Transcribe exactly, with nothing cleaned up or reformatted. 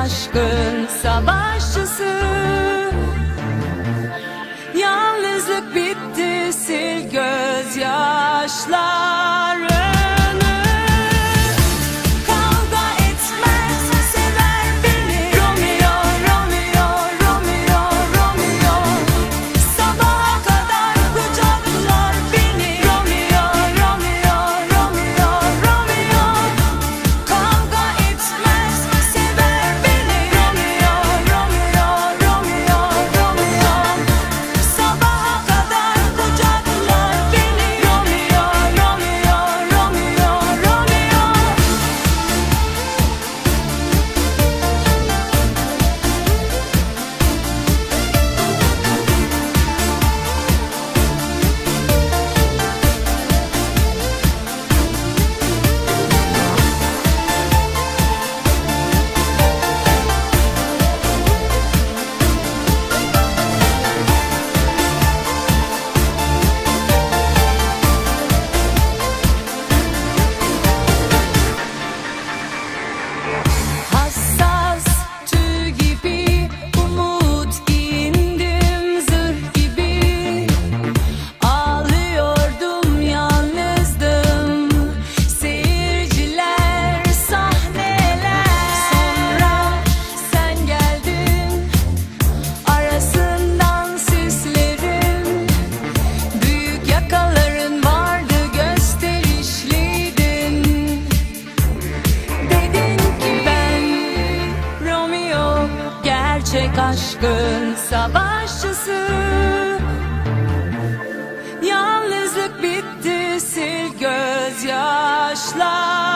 aşkın savaşçısı. Yalnızlık bitti, sil gözyaşlarını. Kavga etmez, sever beni. Romeo, Romeo, Romeo, Romeo. Sabaha kadar kucaklar beni. Romeo, Romeo, Romeo, Romeo. Kavga etmez, sever beni. Romeo, Romeo, Romeo, Romeo. Sabaha kadar kucaklar beni. Romeo, Romeo, Romeo, Romeo. Hassas tüy gibi, umut giyindim zırh gibi. Ağlıyordum, yalnızdım. Seyirciler, sahneler. Sonra sen geldin, arasından sislerin. Büyük yakaların vardı, gösterişliydin. Dedin ki ben Romeo, gerçek aşkın savaşçısı. Yalnızlık bitti, sil gözyaşlarını.